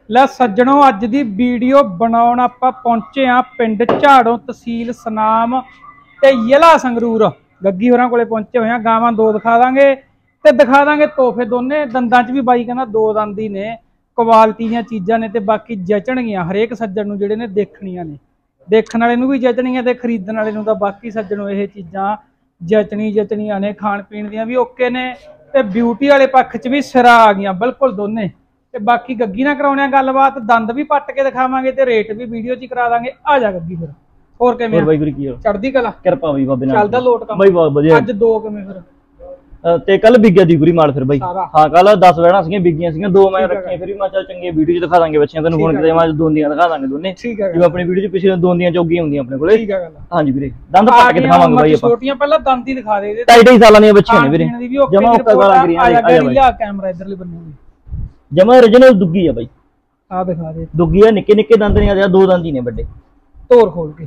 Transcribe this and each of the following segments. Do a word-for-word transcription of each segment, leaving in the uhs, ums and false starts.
ਲੈ ਸੱਜਣੋ ਅੱਜ ਦੀ ਵੀਡੀਓ ਬਣਾਉਣ ਆਪਾਂ ਪਹੁੰਚੇ ਆ ਪਿੰਡ ਝਾੜੋਂ ਤਹਿਸੀਲ ਸਨਾਮ ਤੇ ਜ਼ਿਲ੍ਹਾ ਸੰਗਰੂਰ। ਗੱਗੀ ਹੋਰਾਂ ਕੋਲੇ पहुंचे हुए हैं। गावां दो दिखा देंगे ते दिखा देंगे तोहफे दोने दंदां च भी बाई कहना दो दंद ही ने क्वालिटी दी चीज़ां ने ते बाकी जचणगियां हरेक सज्जण नूं जिहड़े ने देखणियां ने देखण वाले नूं भी जचणगियां ते खरीदण वाले नूं तां बाकी सज्जणों ये चीज़ां जचनी जचनियां ने खाण पीण दियां भी ओके ने ते ब्यूटी वाले पक्ष च भी सिरा आ गईयां बिल्कुल दोने। ते बाकी गग्गी ना कराउने गलबात दंद भी पट के दिखावांगे ते रेट भी वीडियो च करा देंगे। आ जा गग्गी फिर ਹੋਰ ਕਿਵੇਂ ਬਾਈ ਗੁਰੀ ਕੀ ਚੜਦੀ ਕਲਾ ਕਿਰਪਾ ਵੀ ਬਾਬੇ ਨਾਲ ਚੱਲਦਾ ਲੋਟ ਕੰਮ ਬਾਈ ਬਹੁਤ ਵਧੀਆ। ਅੱਜ ਦੋ ਕਿਵੇਂ ਫਿਰ ਤੇ ਕੱਲ ਵਿਗਿਆ ਦੀ ਗੁਰੀ ਮਾਲ ਫਿਰ ਬਾਈ ਹਾਂ ਕੱਲ ਦਸ ਵੈਣਾ ਸੀਗੀਆਂ ਵਿਗੀਆਂ ਸੀਗੀਆਂ ਦੋ ਮੈਂ ਰੱਖੀਆਂ ਫਿਰ ਵੀ ਮੈਂ ਚੱਲ ਚੰਗੇ ਵੀਡੀਓ ਚ ਦਿਖਾ ਦਾਂਗੇ ਬੱਚਿਆਂ ਤੈਨੂੰ ਫੋਨ ਕਰੇ ਮੈਂ ਦੋਂਦੀਆਂ ਦਿਖਾ ਦਾਂਗੇ ਦੋਨੇ ਜਿਵੇਂ ਆਪਣੀ ਵੀਡੀਓ ਚ ਪਿਛਲੇ ਦੋਂਦੀਆਂ ਚੌਗੀਆਂ ਹੁੰਦੀਆਂ ਆਪਣੇ ਕੋਲੇ। ਠੀਕ ਹੈ ਗੱਲ ਹਾਂਜੀ ਵੀਰੇ ਦੰਦ ਪੱਟ ਕੇ ਦਿਖਾਵਾਂਗੇ ਬਾਈ ਆਪਾਂ ਛੋਟੀਆਂ ਪਹਿਲਾਂ ਦੰਦ ਹੀ ਦਿਖਾ ਦੇ ਇਹਦੇ ਢਾਈ ਢਾਈ ਸਾਲਾਂ ਦੀਆਂ ਬੱਚੀਆਂ ਨੇ ਵੀਰੇ ਜਮਾ ਉੱਕਾ ਗਾਲਾਂ ਕਰੀਆਂ ਆ ਜਾ ਲਿਆ ਕੈਮਰਾ ਇਧਰਲੇ ਬੰਨੇ ਜਮਾ origignal ਦੁੱਗੀ ਆ ਬਾਈ ਆ ਦਿਖਾ ਦੇ ਦੁੱਗੀ ਆ ਨਿੱਕੇ ਨਿੱਕੇ ਦੰਦ ਨੇ ਆ ਦੋ ਦੰਦ ਹੀ ਨੇ ਵੱਡੇ ਤੋਰ ਖੋਲ ਕੇ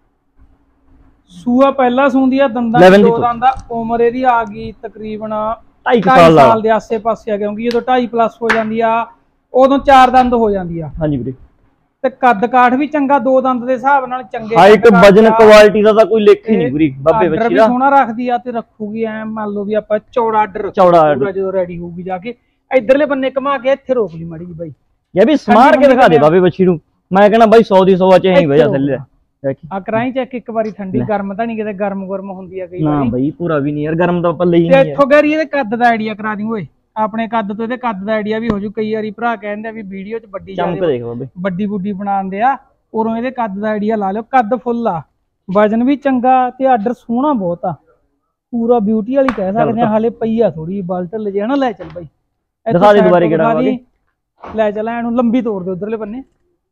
सूआ पहला सूंदी है दंदा दो दंदा उम्र एदी आ गई तकरीबन ढाई साल दे आसे पासे आ क्योंकि जो ढाई प्लस हो जाती है उदों चार दंद हो जाती है। हाँ जी वीरे ते कद काठ भी चंगा दो दंद दे हिसाब नाल चंगे हाइट वजन क्वालिटी दा कोई लेख ही नहीं वीरे बाबे बच्ची दा सोना रखदी आ ते रखूगी ऐ मान लो भी आपां चौड़ा आर्डर चौड़ा आर्डर जो रेडी होगी जाके इधरले बन्ने घुमा के इत्थे रोक ली माड़ी जी बाई ये भी स्मार के दिखा दे बाबे बच्ची नूं मैं कहना भाई सौ दी सौ च ही वजह थल्ले आ कराई चेक एक बारी ठंडी गर्म तां नहीं किते गर्म गर्म हुंदी आ कई ना भाई पूरा भी नहीं यार गर्म तो पल्ले ही नहीं है। इत्थों गैरी इहदे कद दा आइडिया करा दी ओए अपने कद तो इहदे कद दा आइडिया भी हो जू कई बारी भरा कहंदे भी वीडियो च बड्डी चमक देख बाबे बड्डी बुड्डी बनांदे आ औरों इहदे कद दा आइडिया ला लियो कद फुल आ वजन भी चंगा ते आर्डर सोहना बहुत आ पूरा ब्यूटी वाली कह सकदे आ हाले पई आ थोड़ी बाल्ट ले जे ना ले चल भाई दिखा दे दुबारे केड़ा वाली ले चल एनु लंबी तोड़ दे उधरले बन्ने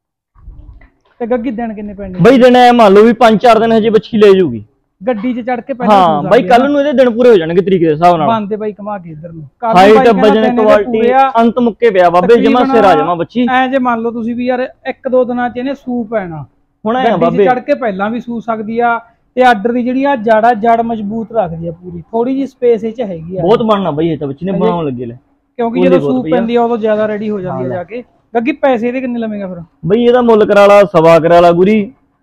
ते गग्गी दिन किन्ने पैंडे भाई दिन ऐ मान लो भी पांच चार दिन हजे बच्ची ले जाऊगी गड्डी च चढ़ के पहले हां भाई कल नु इहदे दिन पूरे हो जाणगे तरीके दे हिसाब नाल बांधे भाई कमा के इधर नु हाइट वजन क्वालिटी अंत मुक्के पिया बाबे जमा सिर आ जावा बच्ची ऐ जे मान लो तुसी भी यार एक दो दिनां च इहने सू पैना हुण ऐ बाबे चढ़ के पहला भी सू सकदी आ ते आर्डर दी जेहड़ी आ जड़ा जड़ मजबूत रखदी आ पूरी थोड़ी जी स्पेस इच हैगी आ बहुत बनना भाई ये तो बच्ची ने बनाउण लगे ले क्योंकि जदों सू पैंदी आ उदों ज्यादा रेडी हो जांदी आ जाके गग्गी पैसे दे किन्ने लवेगा फिर भाई ਇਹਦਾ ਮੁੱਲ ਕਰਾ ਲਾ ਸਵਾ ਕਰਾ ਲਾ ਗੁਰੀ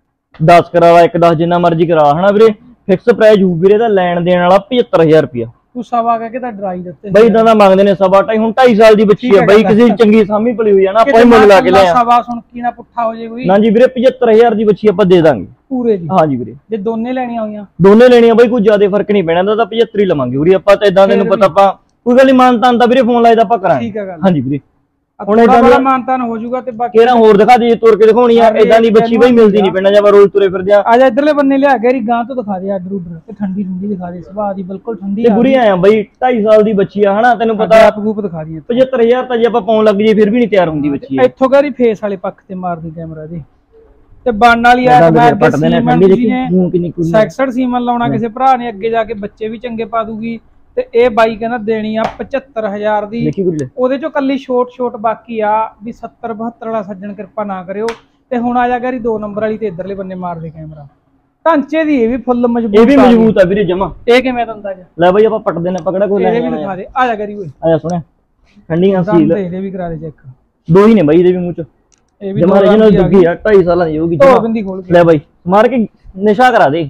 दस करा ला एक दस जिन्ना मर्जी करा है ना ਵੀਰੇ ਫਿਕਸ ਪ੍ਰਾਈਸ ਹੋਊ ਵੀਰੇ ਦਾ ਲੈਣ ਦੇਣ ਵਾਲਾ पचहत्तर हज़ार ਰੁਪਿਆ ਤੂੰ ਸਵਾ ਕਹਿ ਕੇ ਤਾਂ ਡਰਾਈ ਦਿੱਤੇ ਬਈ ਇਦਾਂ ਦਾ ਮੰਗਦੇ ਨੇ ਸਵਾ ਢਾਈ ਹੁਣ ਢਾਈ ਸਾਲ ਦੀ ਬੱਚੀ ਹੈ ਬਈ ਕਿਸੇ ਚੰਗੀ ਸਾਮੀ ਪਲੀ ਹੋਈ ਆ ਨਾ ਆਪਾਂ ਹੀ ਮੁੱਲ ਲਾ ਕੇ ਲੈ ਆ ਸਵਾ ਸੁਣ ਕੀ ਨਾ ਪੁੱਠਾ ਹੋ ਜੇ ਕੋਈ ਨਾ ਜੀ ਵੀਰੇ पचहत्तर हज़ार ਦੀ ਬੱਚੀ ਆਪਾਂ ਦੇ ਦਾਂਗੇ ਪੂਰੇ ਜੀ। ਹਾਂ ਜੀ ਵੀਰੇ ਜੇ ਦੋਨੇ ਲੈਣੀਆਂ ਹੋਈਆਂ ਦੋਨੇ ਲੈਣੀਆਂ ਬਈ ਕੋਈ ਜ਼ਿਆਦਾ ਫਰਕ ਨਹੀਂ ਪੈਣਾ ਤਾਂ पचहत्तर ਹੀ ਲਵਾਂਗੇ ਵੀਰੇ ਆਪਾਂ ਤਾਂ ਇਦਾਂ ਤੈਨੂੰ ਪਤਾ ਆਪਾਂ ਕੋਈ ਗੱਲ ਨਹੀਂ ਮਾਨਤਾਂ ਤਾਂ ਵੀਰੇ ਫੋਨ ਲਾਇਦਾ ਆਪਾਂ ਕਰਾਂਗੇ। ਠੀਕ ਹੈ ਗੱਲ। ਹਾਂ ਜੀ ਵੀਰੇ ਹੁਣ ਇਦਾਂ ਦਾ ਮਾਨਤਾਨ ਹੋ ਜਾਊਗਾ ਤੇ ਬਾਕੀ ਕਿਹੜਾ ਹੋਰ ਦਿਖਾ ਦੇ ਤੁਰ ਕੇ ਦਿਖਾਉਣੀ ਆ ਇਦਾਂ ਦੀ ਬੱਚੀ ਬਈ ਮਿਲਦੀ ਨਹੀਂ ਪਿੰਡਾਂ ਜਾਂ ਰੋਜ਼ ਤੁਰੇ ਫਿਰਦੇ ਆ। ਆ ਜਾ ਇਧਰਲੇ ਬੰਨੇ ਲਿਆ ਗੈਰੀ ਗਾਂ ਤੋਂ ਦਿਖਾ ਦੇ ਆਰਡਰ ਉਡਰ ਤੇ ਠੰਡੀ ਠੰਡੀ ਦਿਖਾ ਦੇ ਸੁਭਾਅ ਦੀ ਬਿਲਕੁਲ ਠੰਡੀ ਤੇ ਗੁਰੀ ਆਇਆ ਬਈ ਢਾਈ ਸਾਲ ਦੀ ਬੱਚੀ ਆ ਹਨਾ ਤੈਨੂੰ ਪਤਾ ਆਪ ਗੂਪ ਦਿਖਾ ਦੀ पचहत्तर हज़ार ਤਾਂ ਜੇ ਆਪਾਂ ਪਾਉਣ ਲੱਗ ਜੇ ਫਿਰ ਵੀ ਨਹੀਂ ਤਿਆਰ ਹੁੰਦੀ ਬੱਚੀ ਇੱਥੋਂ ਗੈਰੀ ਫੇਸ ਵਾਲੇ ਪੱਖ ਤੇ ਮਾਰਦੀ ਕੈਮਰਾ ਦੇ ਤੇ ਬਣਨ ਵਾਲੀ ਆ ਮੈਂ ਪੱਟਦੇ ਨੇ ਠੰਡੀ ਦੇਖੀ ਮੂੰਹ ਕਿੰਨੀ ਕੁ ਸੈਕਸਡ ਸੀਮਨ ਲਾਉਣਾ ਕਿਸੇ ਭਰਾ ਨੇ ਅੱਗੇ ਜਾ ਕੇ ਬੱਚੇ ਵੀ ਚੰਗੇ ਪਾ ਦੂਗੀ ਤੇ ਇਹ ਬਾਈ ਕਹਿੰਦਾ ਦੇਣੀ ਆ पचहत्तर हज़ार ਦੀ ਉਹਦੇ ਚੋਂ ਕੱਲੀ ਛੋਟ ਛੋਟ ਬਾਕੀ ਆ ਵੀ सत्तर बहत्तर ਵਾਲਾ ਸੱਜਣ ਕਿਰਪਾ ਨਾ ਕਰਿਓ ਤੇ ਹੁਣ ਆ ਜਾ ਗੈਰੀ ਦੋ ਨੰਬਰ ਵਾਲੀ ਤੇ ਇਧਰਲੇ ਬੰਨੇ ਮਾਰ ਦੇ ਕੈਮਰਾ ਢਾਂਚੇ ਦੀ ਇਹ ਵੀ ਫੁੱਲ ਮਜ਼ਬੂਤ ਇਹ ਵੀ ਮਜ਼ਬੂਤ ਆ ਵੀਰੇ ਜਮਾ ਇਹ ਕਿਵੇਂ ਦੰਦਾ ਜਾ ਲੈ ਬਾਈ ਆਪਾਂ ਪੱਟਦੇ ਨੇ ਪਕੜਾ ਕੋਈ ਲੈ ਇਹ ਵੀ ਦਿਖਾ ਦੇ ਆ ਜਾ ਗੈਰੀ ਓਏ ਆ ਜਾ ਸੁਣਿਆ ਠੰਡੀਆਂ ਸੀਲ ਇਹਦੇ ਵੀ ਕਰਾ ਦੇ ਚੈੱਕ ਦੋ ਹੀ ਨੇ ਬਾਈ ਇਹਦੇ ਵੀ ਮੂੰਹ ਚ ਇਹ ਵੀ ਜਮਾ original ਦੁੱਗੀ ਆ ਢਾਈ ਸਾਲਾਂ ਦੀ ਹੋਊਗੀ ਧੋ ਬਿੰਦੀ ਖੋਲ ਕੇ ਲੈ ਬਾਈ ਮਾਰ ਕੇ ਨਿਸ਼ਾ ਕਰਾ ਦੇ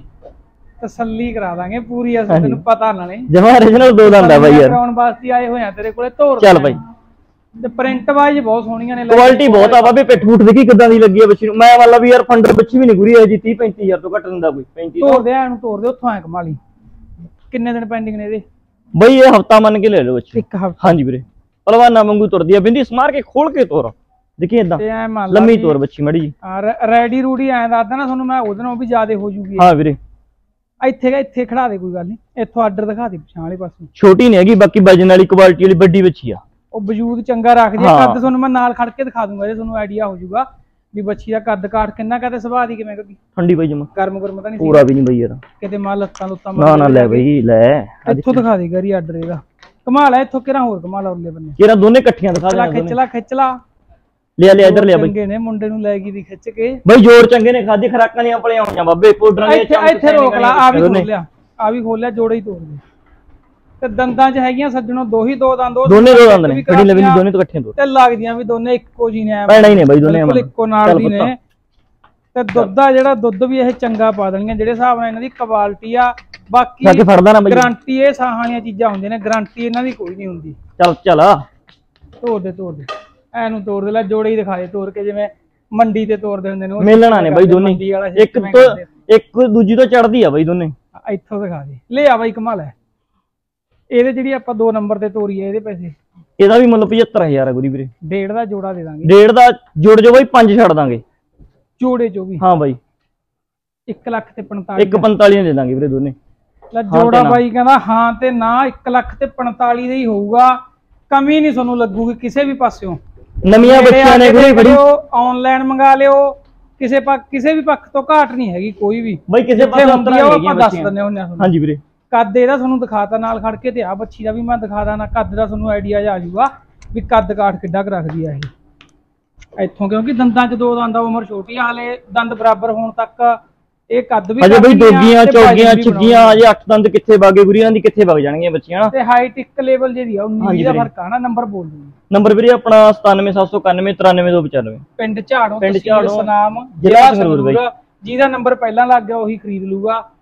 ਤਸੱਲੀ ਕਰਾ ਦਾਂਗੇ ਪੂਰੀ ਅਸਲ ਤੈਨੂੰ ਪਤਾ ਨਾਲੇ ਜਮਾ original ਦੋ ਦੰਦ ਆ ਬਾਈ ਯਾਰ ਕਰਾਉਣ ਵਾਸਤੇ ਆਏ ਹੋਏ ਆ ਤੇਰੇ ਕੋਲੇ ਧੋਰ ਚੱਲ ਬਾਈ ਤੇ ਪ੍ਰਿੰਟ ਵਾਈਜ਼ ਬਹੁਤ ਸੋਹਣੀਆਂ ਨੇ ਕੁਆਲਿਟੀ ਬਹੁਤ ਆ ਬਾਬੇ ਪਿੱਠ ਫੁੱਟ ਦੇਖੀ ਕਿਦਾਂ ਦੀ ਲੱਗੀ ਆ ਬੱਚੀ ਨੂੰ ਮੈਂ ਵਾਲਾ ਵੀ ਯਾਰ ਫੰਡਰ ਬੱਚੀ ਵੀ ਨਹੀਂ ਗੁਰੀ ਹੈ ਜੀ तीस पैंतीस ਹਜ਼ਾਰ ਤੋਂ ਘੱਟ ਦਿੰਦਾ ਕੋਈ पैंतीस ਤੋਰ ਦੇ ਇਹਨੂੰ ਤੋਰ ਦੇ ਉੱਥੋਂ ਐ ਕਮਾ ਲਈ ਕਿੰਨੇ ਦਿਨ ਪੈਂਡਿੰਗ ਨੇ ਇਹਦੇ ਬਈ ਇਹ ਹਫਤਾ ਮੰਨ ਕੇ ਲੈ ਲਓ ਬੱਚੀ ਇੱਕ ਹਫਤਾ ਹਾਂਜੀ ਵੀਰੇ ਪਹਿਲਵਾਨਾ ਵਾਂਗੂ ਤੁਰਦੀ ਆ ਬਿੰਦੀ ਸਮਾਰ ਕੇ ਖੋਲ ਕੇ ਤੋਰ ਦੇਖੀ ਇਦਾਂ ਲੰਮੀ ਤੋਰ ਬੱਚੀ ਮੜੀ ਜੀ ਰੈਡੀ ਰੂਡੀ ਐਂ ਦੱਸਦਾ ਨਾ ਤੁਹਾਨੂੰ ਮੈਂ ਉਹਦੇ ਨਾਲੋਂ ਵੀ ਜ਼ਿਆਦਾ ਹੋ ਜੂਗੀ ਹਾਂ ਵੀਰੇ ਇੱਥੇ ਇੱਥੇ ਖੜਾ ਦੇ ਕੋਈ ਗੱਲ ਨਹੀਂ ਇੱਥੋਂ ਆਰਡਰ ਦਿਖਾ ਦੇ ਪਿਛਾਂ ਵਾਲੇ ਪਾਸੇ ਛੋਟੀ ਨਹੀਂ ਹੈਗੀ ਬਾਕੀ ਵਜਨ ਵਾਲੀ ਕੁਆਲਿਟੀ ਵਾਲੀ ਵੱਡੀ ਬੱਚੀ ਆ ਉਹ ਵਜੂਦ ਚੰਗਾ ਰੱਖਦੀ ਆ ਕੱਦ ਤੁਹਾਨੂੰ ਮੈਂ ਨਾਲ ਖੜ ਕੇ ਦਿਖਾ ਦੂੰਗਾ ਜੇ ਤੁਹਾਨੂੰ ਆਈਡੀਆ ਹੋ ਜਾਊਗਾ ਵੀ ਬੱਚੀ ਦਾ ਕੱਦ ਕਾਠ ਕਿੰਨਾ ਕਹਤੇ ਸੁਭਾਅ ਦੀ ਕਿਵੇਂ ਕਿਉਂਕਿ ਠੰਡੀ ਬਈ ਜਮਾ ਗਰਮ ਗਰਮ ਤਾਂ ਨਹੀਂ ਪੂਰਾ ਵੀ ਨਹੀਂ ਬਈ ਯਾਰ ਕਿਤੇ ਮਾਲ ਲੱਤਾਂ ਲੁੱਤਾਂ ਨਾ ਨਾ ਲੈ ਬਈ ਲੈ ਇੱਥੋਂ ਦਿਖਾ ਦੇ ਗਰੀ ਆਰਡਰ ਇਹਦਾ ਕਮਾਲ ਹੈ ਇੱਥੋਂ ਕਿਹੜਾ ਹੋਰ ਕਮਾਲ ਔਰਲੇ ਬੰਨੇ ਕਿਹੜਾ ਦੋਨੇ ਇਕੱਠੀਆਂ ਦਿਖਾ ਦੇ ਖਿੱਚ ਲਾ ਖਿੱਚ ਲਾ ਲਿਆ ਲਿਆ ਇਧਰ ਲਿਆ ਬਈ ਚੰਗੇ ਨੇ ਮੁੰਡੇ ਨੂੰ ਲੈ ਗਈ ਦੀ ਖਿੱਚ ਕੇ ਬਈ ਜੋਰ ਚੰਗੇ ਨੇ ਖਾਦੀ ਖਰਾਕਾਂ ਦੀਆਂ ਪਲੀਆਂ ਹੋਈਆਂ ਬਾਬੇ ਪਾਊਡਰਾਂ ਦੀਆਂ ਇੱਥੇ ਇੱਥੇ ਰੋਕ ਲਾ ਆ ਵੀ ਖੋਲ ਲਿਆ ਆ ਵੀ ਖੋਲ ਲਿਆ ਜੋੜੇ ਹੀ ਤੋੜ ਦੇ ਤੇ ਦੰਦਾਂ 'ਚ ਹੈਗੀਆਂ ਸੱਜਣੋ ਦੋ ਹੀ ਦੋ ਦੰਦ, ਦੋਨੇ ਦੋ ਦੰਦ ਨੇ, ਖੜੀ ਲਵੀ ਦੋਨੇ ਤੋਂ ਇਕੱਠੇ ਦੋ ਤੇ ਲੱਗਦੀਆਂ ਵੀ ਦੋਨੇ ਇੱਕੋ ਜੀ ਨੇ, ਭੈਣਾ ਹੀ ਨੇ ਬਾਈ ਦੋਨੇ, ਬਿਲਕੁਲ ਇੱਕੋ ਨਾਲ ਦੀ ਨੇ। ਤੇ ਦੁੱਧ ਆ ਜਿਹੜਾ ਦੁੱਧ ਵੀ ਇਹ ਚੰਗਾ ਪਾ ਦੇਣੀਆਂ ਜਿਹੜੇ ਹਿਸਾਬ ਨਾਲ ਇਹਨਾਂ ਦੀ ਕੁਆਲਿਟੀ ਆ। ਬਾਕੀ ਗਾਰੰਟੀ ਇਹ ਸਾਹਾਂ ਵਾਲੀਆਂ ਚੀਜ਼ਾਂ ਹੁੰਦੀਆਂ ਨੇ, ਗਾਰੰਟੀ ਇਹਨਾਂ ਦੀ ਕੋਈ ਨਹੀਂ ਹੁੰਦੀ। ਚੱਲ ਚੱਲ ਤੋੜ ਦੇ ਤੋੜ ਦੇ ਐਨੂੰ ਤੋੜ ਦੇ ਲੈ, ਜੋੜੇ ਹੀ ਦਿਖਾ ਦੇ ਤੋੜ ਕੇ, ਜਿਵੇਂ ਮੰਡੀ ਤੇ ਤੋੜਦੇ ਹੁੰਦੇ ਨੇ। ਮਿਲਣਾ ਨੇ ਬਾਈ ਦੋਨੇ, ਇੱਕ ਤੋਂ ਇੱਕ ਦੂਜੀ ਤੋਂ ਚੜਦੀ ਆ ਬਾਈ ਦੋਨੇ। ਇੱਥੋਂ ਦਿਖਾ ਦੇ, ਲੈ ਆ ਬਾਈ ਕਮਾਲ ਹੈ। ਇਹਦੇ ਜਿਹੜੀ ਆਪਾਂ ਦੋ ਨੰਬਰ ਤੇ ਤੋਰੀ ਹੈ, ਇਹਦੇ ਪੈਸੇ ਇਹਦਾ ਵੀ ਮੁੱਲ ਪਝੱਤਰ ਹਜ਼ਾਰ ਹੈ ਗੁਰੀ ਵੀਰੇ। ਡੇਢ ਦਾ ਜੋੜਾ ਦੇ ਦਾਂਗੇ, ਡੇਢ ਦਾ ਜੋੜ ਜੋ ਬਾਈ ਪੰਜ ਛੱਡ ਦਾਂਗੇ ਜੋੜੇ ਚੋਂ ਵੀ। ਹਾਂ ਬਾਈ ਇੱਕ ਲੱਖ ਤੇ ਪੰਤਾਲੀ, ਇੱਕ ਪੰਤਾਲੀ ਦੇ ਦਾਂਗੇ ਵੀਰੇ ਦੋਨੇ। ਲੈ ਜੋੜਾ ਬਾਈ ਕਹਿੰਦਾ ਹਾਂ ਤੇ ਨਾ, ਇੱਕ ਲੱਖ ਤੇ ਪੰਤਾਲੀ ਦਾ ਹੀ ਹੋਊਗਾ, ਕਮੀ ਨਹੀਂ ਤੁਹਾਨੂੰ ਲੱਗੂਗੀ ਕਿਸੇ ਵੀ ਪਾਸਿਓਂ। ਨਵੀਆਂ ਬੱਚੀਆਂ ਨੇ ਵੀਰੇ, ਬੜੀ ਆਨਲਾਈਨ ਮੰਗਾ ਲਿਓ, ਕਿਸੇ ਪੱਖ ਕਿਸੇ ਵੀ ਪੱਖ ਤੋਂ ਘਾਟ ਨਹੀਂ ਹੈਗੀ ਕੋਈ ਵੀ ਬਾਈ, ਕਿਸੇ ਪਾਸੇ ਹੁੰਦੀ ਆ ਉਹ ਆਪਾਂ ਦੱਸ ਦਿੰਦੇ ਹੁੰਦੇ ਆ। ਹਾਂਜੀ ਵੀਰੇ, ਕੱਦ ਇਹਦਾ ਤੁਹਾਨੂੰ ਦਿਖਾਤਾ ਨਾਲ ਖੜ ਕੇ, ਤੇ ਆ ਬੱਚੀ ਦਾ ਵੀ ਮੈਂ ਦਿਖਾ ਦਾਂ, ਕੱਦ ਦਾ ਤੁਹਾਨੂੰ ਆਈਡੀਆ ਆ ਜਾਊਗਾ ਵੀ ਕੱਦ ਕਾਠ ਕਿੱਡਾ ਕੁ ਰੱਖਦੀ ਆ ਇਹ ਇੱਥੋਂ, ਕਿਉਂਕਿ ਦੰਦਾਂ 'ਚ ਦੋ ਦੰਦ, ਉਮਰ ਛੋਟੀ ਆ ਹਲੇ, ਦੰਦ ਬਰਾਬਰ ਹੋਣ ਤੱਕ ਇਹ ਕੱਦ ਵੀ ਅਜੇ ਬਈ ਦੋਗੀਆਂ ਚੌਗੀਆਂ ਛਿੱਗੀਆਂ ਅਜੇ ਅੱਠ ਦੰਦ ਕਿੱਥੇ ਵਗੇ ਗੁਰੀਆਂ ਦੀ, ਕਿੱਥੇ ਵਗ ਜਾਣਗੀਆਂ ਬੱਚੀਆਂ ਨਾ। ਤੇ ਹਾਈਟ ਇੱਕ ਲੈਵਲ ਜਿਹੜੀ ਆ ਉਨੀ ਦਾ ਫਰਕ ਆ ਨਾ। ਨੰਬਰ ਬੋਲ ਦੂੰ, ਨੰਬਰ ਵੀਰੇ ਆਪਣਾ ਸਤਾਨਵੇਂ ਸੱਤ ਸੌ ਇਕਾਨਵੇਂ ਤਰਾਨਵੇਂ ਦੋ ਪਚਾਨਵੇਂ, ਪਿੰਡ ਝਾੜੋ, ਪਿੰਡ ਝਾੜੋ, ਸਨਾਮ, ਜ਼ਿਲ੍ਹਾ ਸੰਗਰੂਰ। ਜਿਹਦਾ ਨੰਬਰ ਪਹਿਲਾਂ ਲੱਗ ਗਿਆ ਉਹੀ ਖਰੀਦ ਲੂਗਾ।